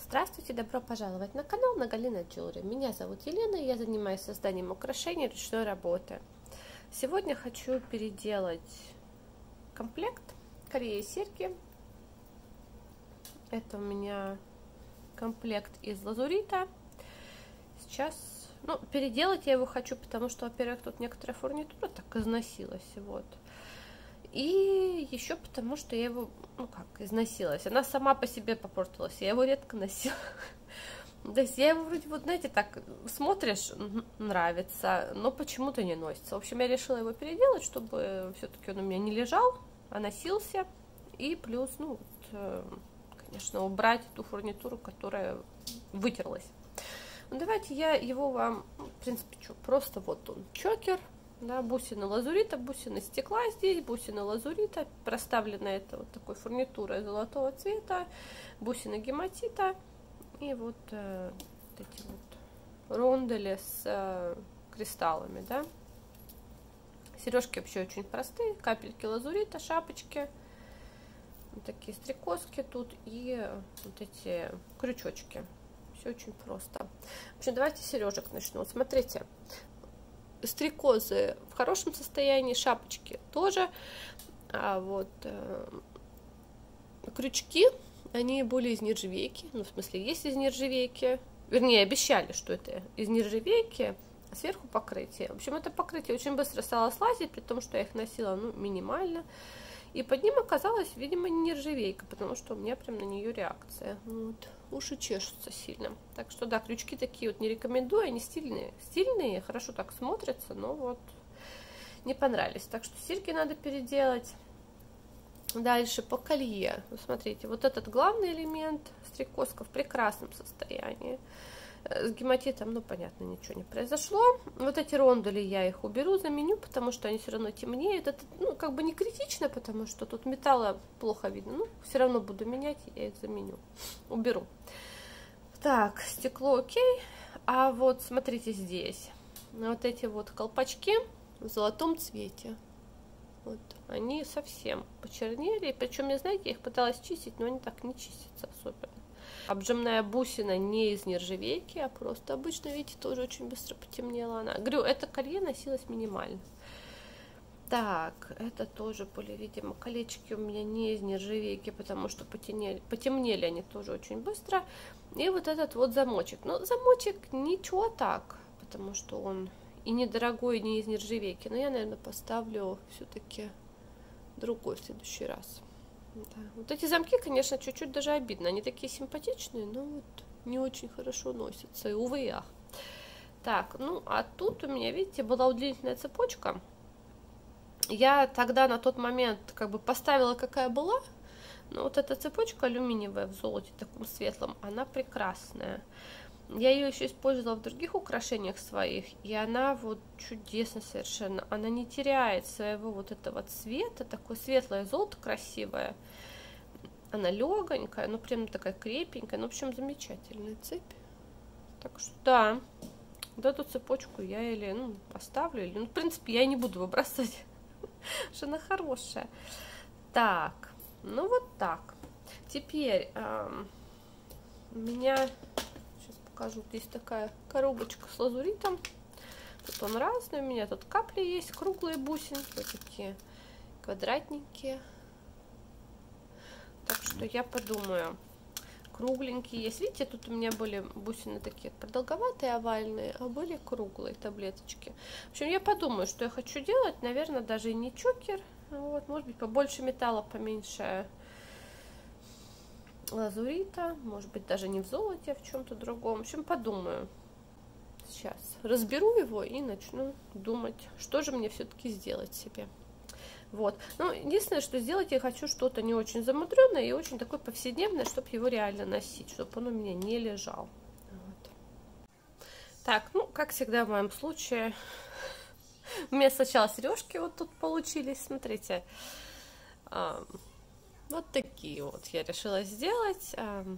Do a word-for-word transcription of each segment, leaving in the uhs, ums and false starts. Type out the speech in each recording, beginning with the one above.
Здравствуйте, добро пожаловать на канал Нагалина Jewelry. Меня зовут Елена, и я занимаюсь созданием украшений ручной работы. Сегодня хочу переделать комплект колье и серьги. Это у меня комплект из лазурита. Сейчас, ну, переделать я его хочу, потому что, во-первых, тут некоторая фурнитура так износилась, вот. И еще потому, что я его, ну как, износилась. Она сама по себе попортилась, я его редко носила. То есть я его вроде, вот знаете, так смотришь, нравится, но почему-то не носится. В общем, я решила его переделать, чтобы все-таки он у меня не лежал, а носился. И плюс, ну, вот, конечно, убрать ту фурнитуру, которая вытерлась. Ну, давайте я его вам, в принципе, что, просто вот он, чокер. Да, бусины лазурита, бусины стекла здесь, бусины лазурита, проставлена это вот такой фурнитурой золотого цвета, бусины гематита и вот, э, вот эти вот рондели с э, кристаллами, да. Сережки вообще очень простые, капельки лазурита, шапочки, вот такие стрекозки тут и вот эти крючочки. Все очень просто. В общем, давайте с сережек начну. Вот смотрите. Стрекозы в хорошем состоянии, шапочки тоже, а вот э, крючки, они более из нержавейки, ну, в смысле, есть из нержавейки, вернее, обещали, что это из нержавейки, а сверху покрытие. В общем, это покрытие очень быстро стало слазить, при том, что я их носила, ну, минимально, и под ним оказалась, видимо, не нержавейка, потому что у меня прям на нее реакция. Вот. Уши чешутся сильно. Так что, да, крючки такие вот не рекомендую, они стильные. Стильные, хорошо так смотрятся, но вот не понравились. Так что серьги надо переделать. Дальше по колье. Вот смотрите, вот этот главный элемент, стрекозка в прекрасном состоянии. С гематитом, ну, понятно, ничего не произошло. Вот эти рондели я их уберу, заменю, потому что они все равно темнеют. Это, ну, как бы не критично, потому что тут металла плохо видно. Ну, все равно буду менять, я их заменю. Уберу. Так, стекло окей. А вот смотрите здесь. Вот эти вот колпачки в золотом цвете. Вот, они совсем почернели. Причем, не знаете, я их пыталась чистить, но они так не чистятся особенно. Обжимная бусина не из нержавейки, а просто обычно, видите, тоже очень быстро потемнела она. Говорю, это колье носилось минимально. Так, это тоже были, видимо, колечки у меня не из нержавейки, потому что потемнели, потемнели они тоже очень быстро. И вот этот вот замочек. Но замочек ничего так, потому что он и недорогой, и не из нержавейки. Но я, наверное, поставлю все-таки другой в следующий раз. Да. Вот эти замки, конечно, чуть-чуть даже обидно. Они такие симпатичные, но вот не очень хорошо носятся. И увы и ах. Так, ну, а тут у меня, видите, была удлинительная цепочка. Я тогда на тот момент как бы поставила, какая была. Но вот эта цепочка алюминиевая в золоте, таком светлом, она прекрасная. Я ее еще использовала в других украшениях своих, и она вот чудесно совершенно. Она не теряет своего вот этого цвета, такое светлое золото красивое. Она легонькая, ну прям такая крепенькая, ну в общем замечательная цепь. Так что да, вот эту цепочку я или ну, поставлю, или, ну в принципе я и не буду выбрасывать, что она хорошая. Так, ну вот так. Теперь эм, у меня... Покажу, здесь такая коробочка с лазуритом. Тут он разный, у меня тут капли есть, круглые бусинки, вот такие квадратненькие. Так что я подумаю, кругленькие есть. Видите, тут у меня были бусины такие продолговатые, овальные, а были круглые таблеточки. В общем, я подумаю, что я хочу делать. Наверное, даже и не чокер. Вот, может быть, побольше металла, поменьше лазурита, может быть, даже не в золоте, а в чем-то другом. В общем, подумаю. Сейчас разберу его и начну думать, что же мне все-таки сделать себе. Вот. Ну, единственное, что сделать я хочу что-то не очень замудренное и очень такое повседневное, чтобы его реально носить, чтобы он у меня не лежал. Вот. Так, ну, как всегда в моем случае, у меня сначала сережки вот тут получились, смотрите. Вот такие вот я решила сделать.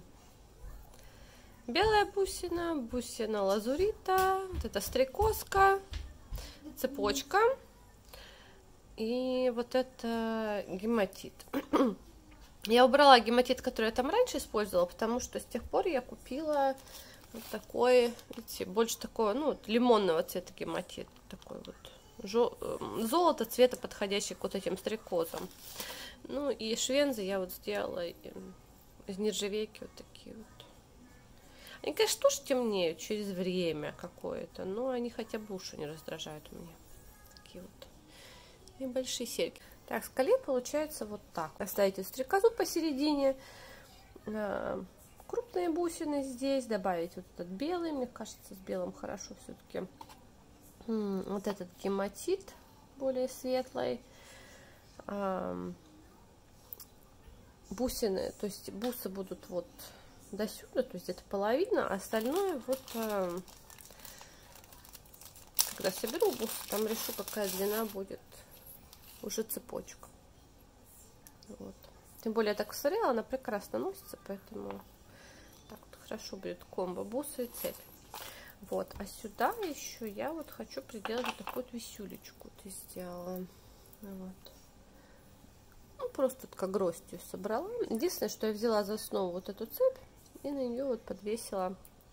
Белая бусина, бусина лазурита, вот это стрекозка, цепочка и вот это гематит. Я убрала гематит, который я там раньше использовала, потому что с тех пор я купила вот такой, видите, больше такого, ну, вот лимонного цвета гематит. Такой вот золото цвета, подходящий к вот этим стрекозам. Ну и швензы я вот сделала из нержавейки вот такие вот. Они, конечно, тоже темнеют через время какое-то, но они хотя бы уши не раздражают у меня. Такие вот небольшие серьги. Так, с коле получается вот так. Оставить стрекозу посередине. Крупные бусины здесь. Добавить вот этот белый. Мне кажется, с белым хорошо все-таки. Вот этот гематит более светлый. Бусины, то есть бусы будут вот до сюда, то есть это половина, а остальное вот, когда соберу бусы, там решу, какая длина будет уже цепочка. Вот. Тем более я так посмотрела, она прекрасно носится, поэтому так вот хорошо будет комбо бусы и цепь. Вот, а сюда еще я вот хочу приделать вот такую вот висюлечку. Ты сделала. Вот. Ну, просто вот как гроздью собрала. Единственное, что я взяла за основу вот эту цепь и на нее вот подвесила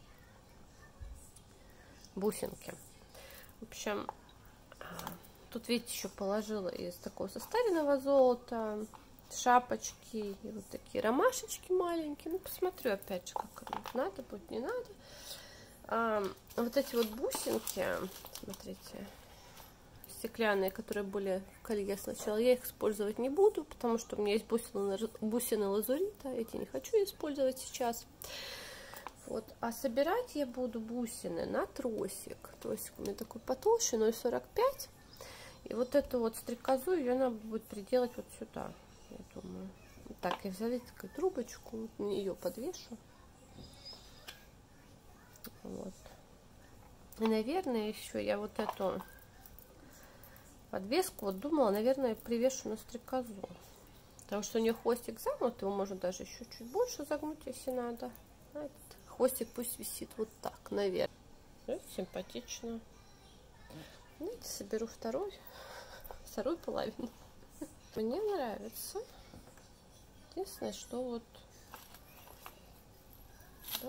бусинки. В общем, тут, видите, еще положила из такого состаренного золота шапочки и вот такие ромашечки маленькие. Ну, посмотрю опять же, как надо будет, не надо. А, вот эти вот бусинки, смотрите, стеклянные, которые были в колье сначала, я их использовать не буду, потому что у меня есть бусины, бусины лазурита, эти не хочу использовать сейчас. Вот. А собирать я буду бусины на тросик. Тросик у меня такой потолще, ноль сорок пять. И вот эту вот стрекозу ее надо будет приделать вот сюда, я думаю. Вот так, я взяла такую трубочку, вот на нее подвешу. Вот. И, наверное, еще я вот эту подвеску вот думала, наверное, привешу на стрекозу. Потому что у нее хвостик загнут, его можно даже еще чуть больше загнуть, если надо. А этот хвостик пусть висит вот так, наверное. Это симпатично. Давайте соберу второй, вторую половину. Мне нравится. Единственное, что вот, да?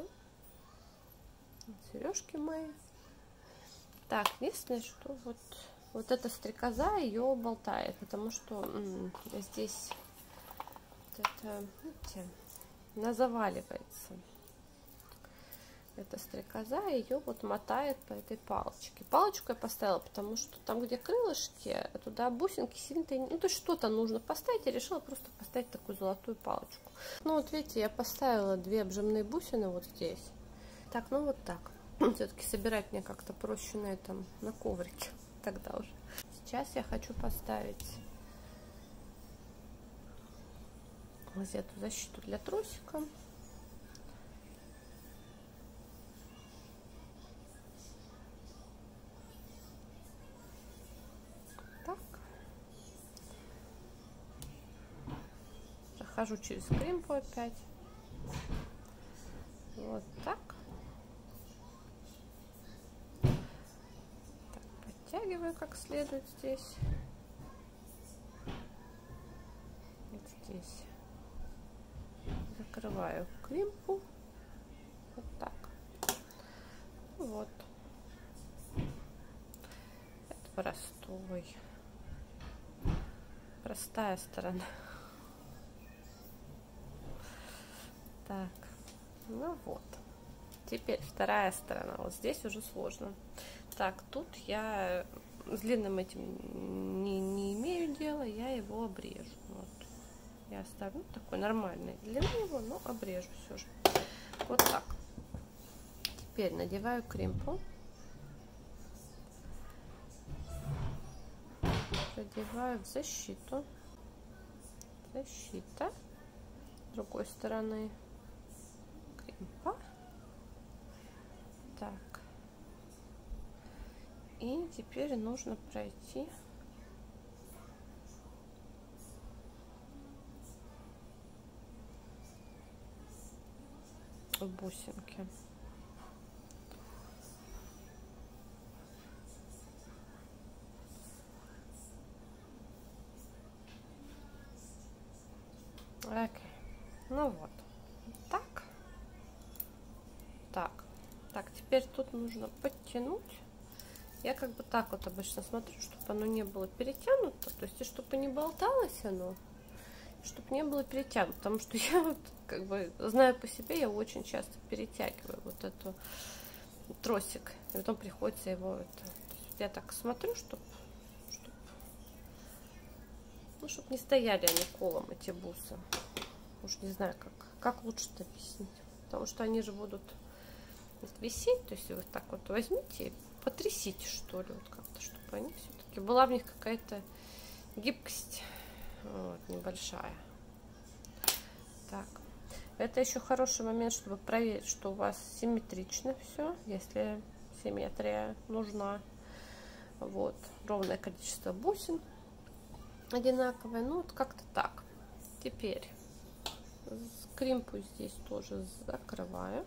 Сережки мои. Так, единственное, что вот, вот эта стрекоза ее болтает, потому что м -м, здесь вот это, видите, она заваливается. Эта стрекоза ее вот мотает по этой палочке. Палочку я поставила, потому что там, где крылышки, туда бусинки сильно-то, ну, то есть что-то нужно поставить. Я решила просто поставить такую золотую палочку. Ну, вот видите, я поставила две обжимные бусины вот здесь. Так, ну вот так. Все-таки собирать мне как-то проще на этом, на коврике. Тогда уже. Сейчас я хочу поставить вот эту защиту для тросика. Так. Прохожу через кремпу опять. Вот так. Подтягиваю как следует здесь. Вот здесь. Закрываю кримпу. Вот так. Вот. Это простой. Простая сторона. Так. Ну вот. Теперь вторая сторона. Вот здесь уже сложно. Так, тут я с длинным этим не, не имею дела, я его обрежу. Вот. Я оставлю такой нормальной длины его, но обрежу все же. Вот так. Теперь надеваю кремпу. Продеваю в защиту. Защита. С другой стороны кремпа. Так. И теперь нужно пройти в бусинки. Так, так. Так, теперь тут нужно подтянуть. Я как бы так вот обычно смотрю, чтобы оно не было перетянуто, то есть, и чтобы не болталось оно, чтобы не было перетянуто, потому что я вот, как бы, знаю по себе, я очень часто перетягиваю вот эту тросик, и потом приходится его, это, я так смотрю, чтобы, чтобы, ну, чтобы не стояли они колом, эти бусы. Уж не знаю, как, как лучше это объяснить, потому что они же будут висеть, то есть вы так вот возьмите и потрясите, что ли, вот как-то, чтобы они все-таки была в них какая-то гибкость, вот, небольшая. Так, это еще хороший момент, чтобы проверить, что у вас симметрично все, если симметрия нужна, вот, ровное количество бусин одинаковое, ну вот как-то так. Теперь скримпу здесь тоже закрываю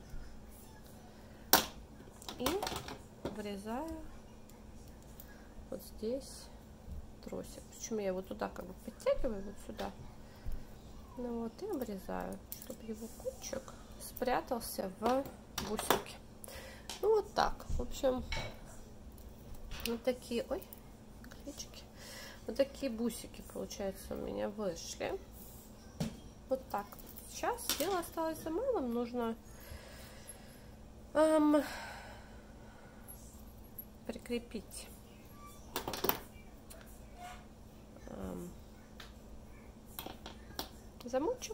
и вырезаю вот здесь тросик. Причем я его туда как бы подтягиваю, вот сюда. Ну вот, и обрезаю, чтобы его кончик спрятался в бусинке. Ну вот так. В общем, вот такие, ой, клетчики. Вот такие бусики, получается, у меня вышли. Вот так. Сейчас дело осталось за малым. Нужно эм, прикрепить эм, замочек.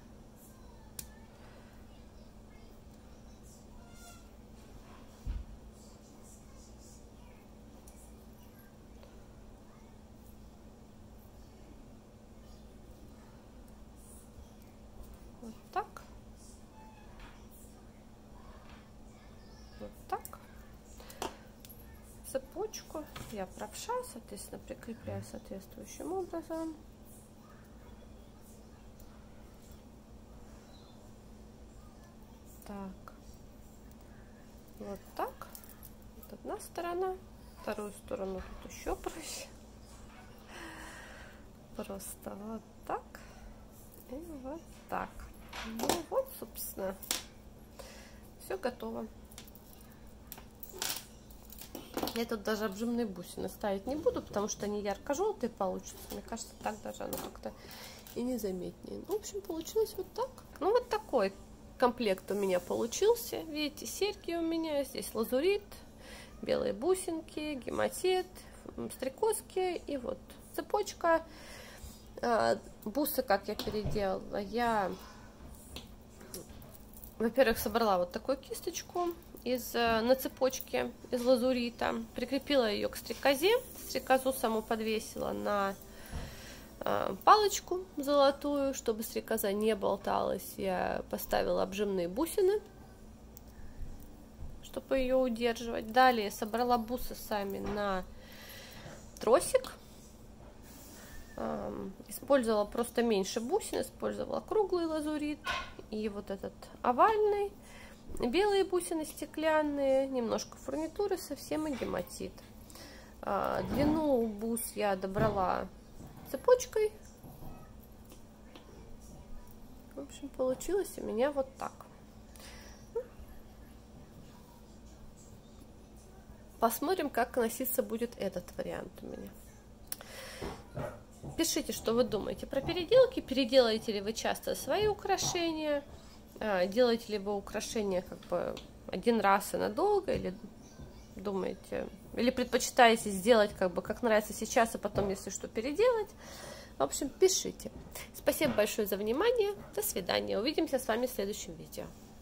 Вот так. Вот так. Цепочку я правша, соответственно, прикрепляю соответствующим образом. Так. Вот так. Вот одна сторона. Вторую сторону тут еще проще. Просто вот так. И вот так. Ну вот, собственно, все готово. Я тут даже обжимные бусины ставить не буду, потому что они ярко-желтые получатся. Мне кажется, так даже оно как-то и незаметнее. Ну, в общем, получилось вот так. Ну, вот такой комплект у меня получился. Видите, серьги у меня, здесь лазурит, белые бусинки, гематит, стрекозки и вот цепочка. Бусы, как я переделала, я, во-первых, собрала вот такую кисточку из, на цепочке из лазурита, прикрепила ее к стрекозе, стрекозу саму подвесила на э, палочку золотую, чтобы стрекоза не болталась. Я поставила обжимные бусины, чтобы ее удерживать. Далее собрала бусы сами на тросик. Э, использовала просто меньше бусин, использовала круглый лазурит и вот этот овальный. Белые бусины стеклянные, немножко фурнитуры, совсем и гематит. А, длину бус я добрала цепочкой. В общем, получилось у меня вот так. Посмотрим, как носиться будет этот вариант у меня. Пишите, что вы думаете про переделки. Переделаете ли вы часто свои украшения? Делаете ли вы украшения как бы один раз и надолго, или думаете, или предпочитаете сделать как бы как нравится сейчас, а потом, если что, переделать? В общем, пишите. Спасибо большое за внимание. До свидания. Увидимся с вами в следующем видео.